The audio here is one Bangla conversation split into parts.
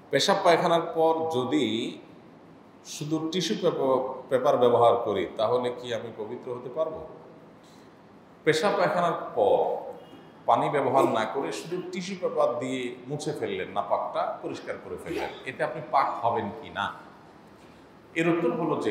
পেশাব পায়খানার পর যদি শুধু টিস্যু পেপার ব্যবহার করি তাহলে কি আমি পবিত্র হতে পারবো? পেশাব পায়খানার পর পানি ব্যবহার না করে শুধু টিস্যু পেপার দিয়ে মুছে ফেললেন, নাপাকটা পরিষ্কার করে ফেললেন, এতে আপনি পাক হবেন কি না? এর উত্তর হলো যে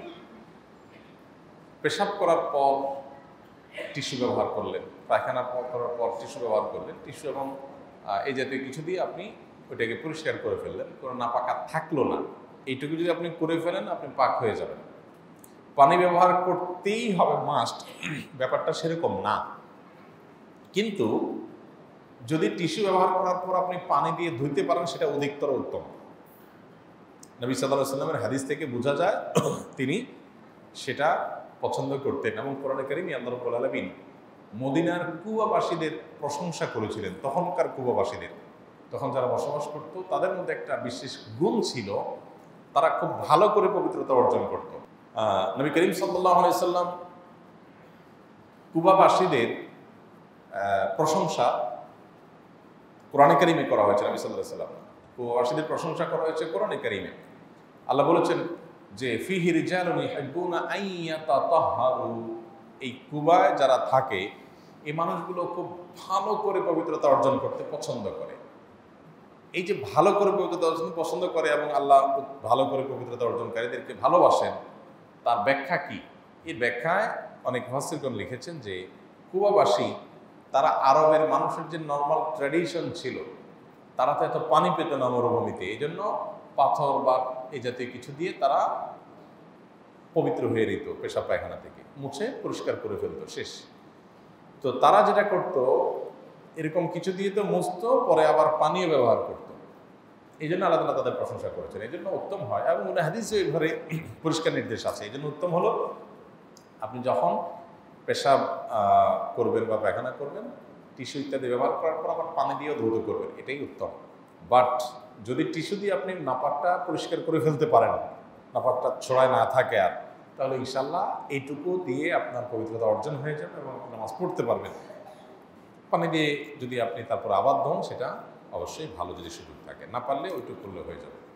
পেশাব করার পর টিস্যু ব্যবহার করলেন, পায়খানা করার পর টিস্যু ব্যবহার করলেন, টিস্যু এবং এই জাতীয় কিছু দিয়ে আপনি ওইটাকে পরিষ্কার করে ফেললেন, কোনো নাপাকা থাকলো না, এইটুকু যদি আপনি করে ফেলেন আপনি পাক হয়ে যাবেন। পানি ব্যবহার করতেই হবে মাস্ট, ব্যাপারটা সেরকম না। কিন্তু যদি টিস্যু ব্যবহার করার পর আপনি পানি দিয়ে ধুইতে পারেন সেটা অধিকতর উত্তম। নবী সাল্লাল্লাহু আলাইহি ওয়াসাল্লামের হাদিস থেকে বোঝা যায় তিনি সেটা পছন্দ করতেন এবং কোরআনে কারিমে আল্লাহ রাব্বুল আলামিন মদিনার কুবাবাসীদের প্রশংসা করেছিলেন। তখনকার কুবাবাসীদের, তখন যারা বসবাস করত তাদের মধ্যে একটা বিশেষ গুণ ছিল, তারা খুব ভালো করে পবিত্রতা অর্জন করত। নবী করিম সাল্লাল্লাহু আলাইহি ওয়াসাল্লাম কুবাবাসীদের প্রশংসা কোরআনে কারিমে করা হয়েছে। নবী সাল্লাল্লাহু আলাইহি ওয়াসাল্লাম কুবাবাসীদের প্রশংসা করা হয়েছে কোরআনে কারিমে। আল্লাহ বলেছেন যে ফিহি রিজালুন ইউহিব্বুনা আন ইয়াতাতাহহারু, এই কুবায় যারা থাকে এই মানুষগুলো খুব ভালো করে পবিত্রতা অর্জন করতে পছন্দ করে। এই যে ভালো করে পবিত্রতা অর্জন পছন্দ করে এবং আল্লাহ ভালো করে পবিত্রতা অর্জনকারীদেরকে ভালোবাসেন, তার ব্যাখ্যা কি? এর ব্যাখ্যায় অনেক মুফাসসিরগণ লিখেছেন যে কুবাবাসী তারা আরবের মানুষের যে নর্মাল ট্র্যাডিশন ছিল, তারা তো এত পানি পেত না মরুভূমিতে, এই জন্য পাথর বা এই জাতীয় কিছু দিয়ে তারা পবিত্র হয়ে যেত, পেশাব পায়খানা থেকে মুছে পরিষ্কার করে ফেলতো, শেষ। তো তারা যেটা করত এরকম কিছু দিয়ে তো মুছতো, পরে আবার পানীয় ব্যবহার করত। এই জন্য আল্লাহ তাআলা তাদের প্রশংসা করেছেন। এই জন্য উত্তম হয়, এবং হাদিসে এই ঘরে পরিষ্কার নির্দেশ আছে। এই জন্য উত্তম হলো আপনি যখন পেশাব করবেন বা পায়খানা করবেন, টিস্যু ইত্যাদি ব্যবহার করার পর আবার পানি দিয়েও ধৌত করবেন, এটাই উত্তম। বাট যদি টিস্যু দিয়ে আপনি নাপাকটা পরিষ্কার করে ফেলতে পারেন, নাপাকটা ছড়ায় না থাকে আর, তাহলে ইনশাল্লাহ এইটুকু দিয়ে আপনার পবিত্রতা অর্জন হয়ে যাবে এবং নামাজ পড়তে পারবেন। পানি দিয়ে যদি আপনি তারপর আবার ধোন সেটা অবশ্যই ভালো, যদি সুযোগ থাকে, না পারলে ওইটুকু করলে হয়ে যাবে।